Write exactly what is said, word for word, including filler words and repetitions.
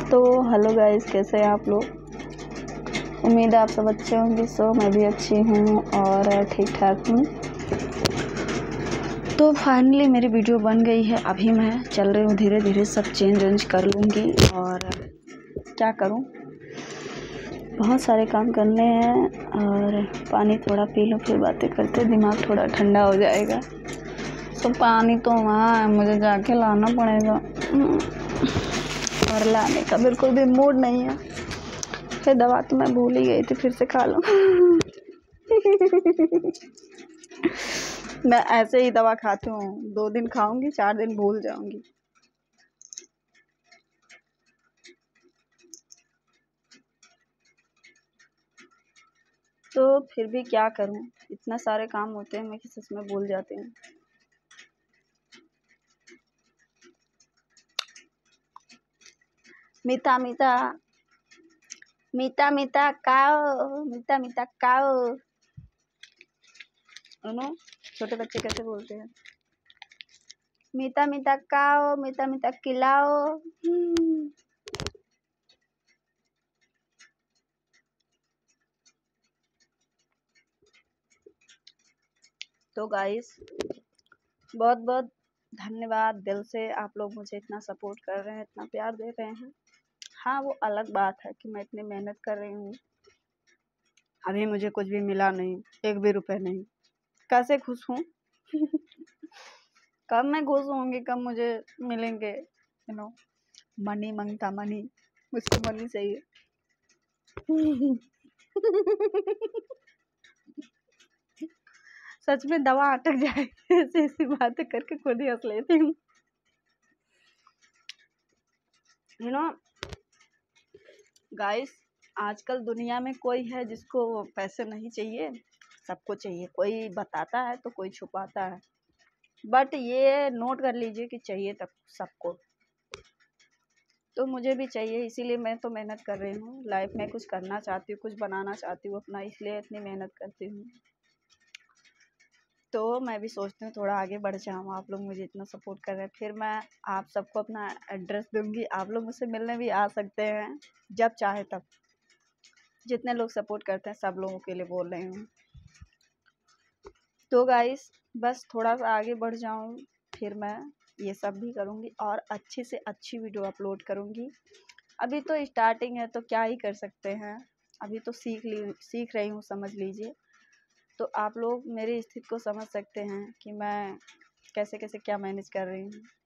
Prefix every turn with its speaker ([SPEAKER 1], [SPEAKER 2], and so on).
[SPEAKER 1] तो hello guys, कैसे हैं आप लोग। उम्मीद है आप सब अच्छे होंगे। सो मैं भी अच्छी हूँ और ठीक ठाक हूँ। तो फाइनली मेरी वीडियो बन गई है। अभी मैं चल रही हूँ, धीरे धीरे सब चेंज वेंज कर लूँगी। और क्या करूँ, बहुत सारे काम करने हैं। और पानी थोड़ा पी लूँ, फिर बातें करते दिमाग थोड़ा ठंडा हो जाएगा। तो पानी तो वहाँ है, मुझे जाके लाना पड़ेगा और लाने का बिल्कुल भी मूड नहीं है। फिर दवा तो मैं भूल ही गई थी, फिर से खा लूँ। मैं ऐसे ही दवा खाती हूँ, दो दिन खाऊंगी, चार दिन भूल जाऊंगी। तो फिर भी क्या करूँ, इतना सारे काम होते हैं, मैं किसी में भूल जाती हूँ। मीठा मीठा मीठा मीठा काओ, मीठा मीठा काओ। नो, छोटे बच्चे कैसे बोलते हैं, मीठा मीठा काओ, मीठा मीठा खिलाओ। तो गाइस, बहुत बहुत धन्यवाद दिल से। आप लोग मुझे इतना सपोर्ट कर रहे हैं, इतना प्यार दे रहे हैं। हाँ, वो अलग बात है कि मैं इतनी मेहनत कर रही हूँ, अभी मुझे कुछ भी मिला नहीं, एक भी रुपए नहीं। कैसे खुश हूँ। कब मैं खुश होंगी, कब मुझे मिलेंगे। यू नो, मनी मांगता मनी, मुझसे मनी चाहिए। सच में दवा अटक जाए ऐसे ऐसी बातें करके खुद ही हंस लेती हूँ। यू नो गाइस, आजकल दुनिया में कोई है जिसको पैसे नहीं चाहिए, सबको चाहिए। कोई बताता है तो कोई छुपाता है, बट ये नोट कर लीजिए कि चाहिए तब सबको। तो मुझे भी चाहिए, इसीलिए मैं तो मेहनत कर रही हूँ। लाइफ में कुछ करना चाहती हूँ, कुछ बनाना चाहती हूँ अपना, इसलिए इतनी मेहनत करती हूँ। तो मैं भी सोचती हूँ थोड़ा आगे बढ़ जाऊँ। आप लोग मुझे इतना सपोर्ट कर रहे हैं, फिर मैं आप सबको अपना एड्रेस दूँगी, आप लोग मुझसे मिलने भी आ सकते हैं जब चाहे तब। जितने लोग सपोर्ट करते हैं सब लोगों के लिए बोल रही हूँ। तो गाइस, बस थोड़ा सा आगे बढ़ जाऊँ, फिर मैं ये सब भी करूँगी और अच्छी से अच्छी वीडियो अपलोड करूँगी। अभी तो स्टार्टिंग है, तो क्या ही कर सकते हैं। अभी तो सीख ली सीख रही हूँ, समझ लीजिए। तो आप लोग मेरी स्थिति को समझ सकते हैं कि मैं कैसे कैसे क्या मैनेज कर रही हूँ।